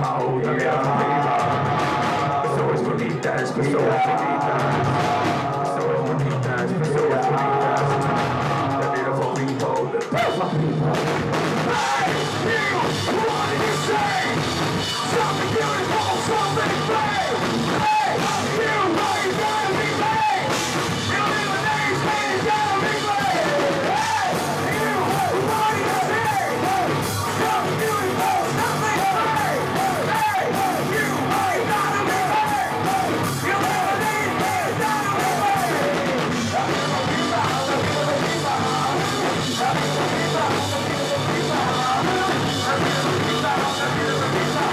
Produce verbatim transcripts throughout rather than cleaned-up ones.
Pessoas bonitas, pessoas bonitas, pessoas bonitas, pessoas bonitas. The beautiful people, the beautiful people. Hey, you, what did you say? Something beautiful, something great. Hey, you, what you gotta be made? You live in these things, gotta be made. Hey, you, what did you say? Something beautiful, something great. Hey, you, what you gotta be made? You live in these things, gotta be made. The beautiful people, the beautiful people, the beautiful people, the beautiful people, the beautiful people, the beautiful people.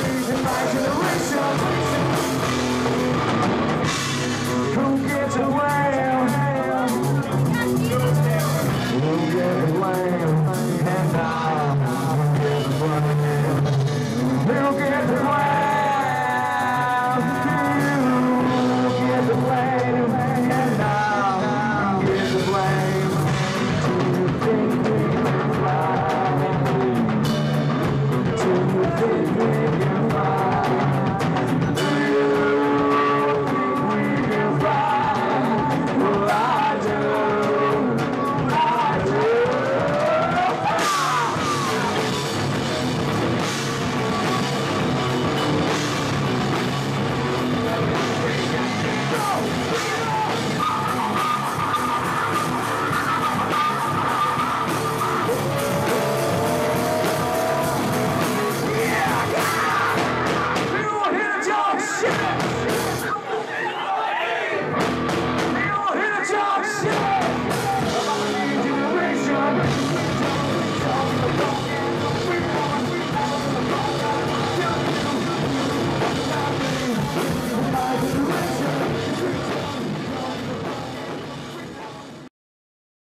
Who gets away?